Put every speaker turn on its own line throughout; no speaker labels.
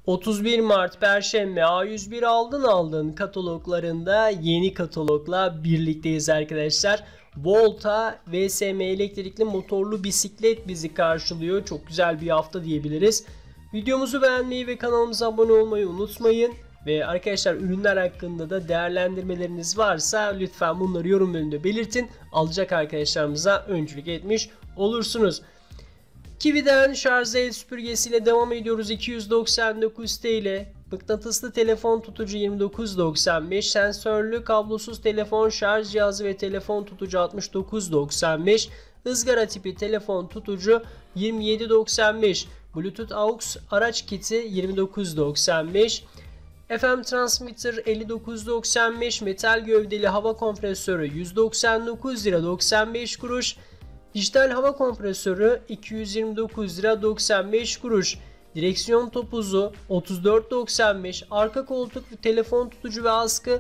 31 Mart Perşembe A101 aldın kataloglarında yeni katalogla birlikteyiz arkadaşlar. Volta VSM elektrikli motorlu bisiklet bizi karşılıyor. Çok güzel bir hafta diyebiliriz. Videomuzu beğenmeyi ve kanalımıza abone olmayı unutmayın. Ve arkadaşlar ürünler hakkında da değerlendirmeleriniz varsa lütfen bunları yorum bölümünde belirtin. Alacak arkadaşlarımıza öncülük etmiş olursunuz. Kiwi'den şarj el süpürgesiyle devam ediyoruz. 299 TL. Mıknatıslı telefon tutucu 29.95. Sensörlü kablosuz telefon şarj cihazı ve telefon tutucu 69.95. Izgara tipi telefon tutucu 27.95. Bluetooth AUX araç kiti 29.95. FM transmitter 59.95. Metal gövdeli hava kompresörü 199 lira 95 kuruş. Dijital hava kompresörü 229 lira 95 kuruş. Direksiyon topuzu 34.95. Arka koltuk, telefon tutucu ve askı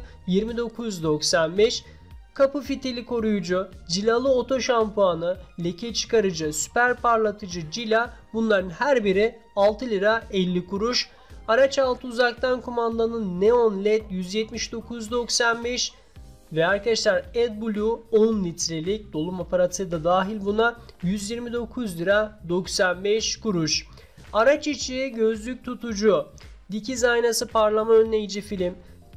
29.95. Kapı fitili koruyucu, cilalı oto şampuanı, leke çıkarıcı, süper parlatıcı cila, bunların her biri 6 lira 50 kuruş. Araç altı uzaktan kumandanın neon led 179.95. Ve arkadaşlar AdBlue 10 litrelik dolum aparatı da dahil buna 129 lira 95 kuruş. Araç içi gözlük tutucu, dikiz aynası parlama önleyici film,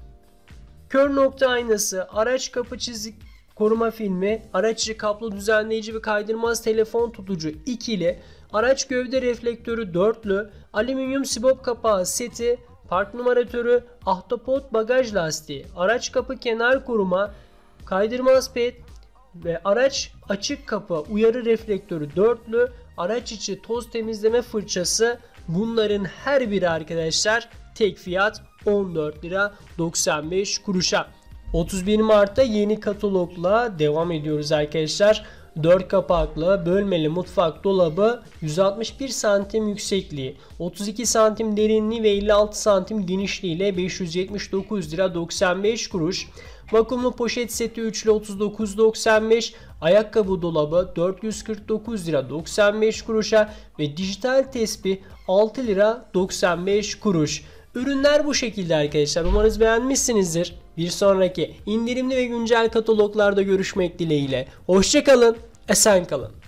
kör nokta aynası, araç kapı çizik koruma filmi, araç içi kablo düzenleyici ve kaydırmaz telefon tutucu ikili, araç gövde reflektörü dörtlü, alüminyum sibop kapağı seti, park numaratörü, ahtapot bagaj lastiği, araç kapı kenar koruma, kaydırmaz ped ve araç açık kapı uyarı reflektörü dörtlü, araç içi toz temizleme fırçası, bunların her biri arkadaşlar tek fiyat 14 lira 95 kuruşa. 31 Mart'ta yeni katalogla devam ediyoruz arkadaşlar. 4 kapaklı bölmeli mutfak dolabı 161 santim yüksekliği, 32 santim derinliği ve 56 santim genişliği ile 579 lira 95 kuruş. Vakumlu poşet seti üçlü 39.95, ayakkabı dolabı 449 lira 95 kuruşa ve dijital tespih 6 lira 95 kuruş. Ürünler bu şekilde arkadaşlar. Umarız beğenmişsinizdir. Bir sonraki indirimli ve güncel kataloglarda görüşmek dileğiyle. Hoşça kalın, esen kalın.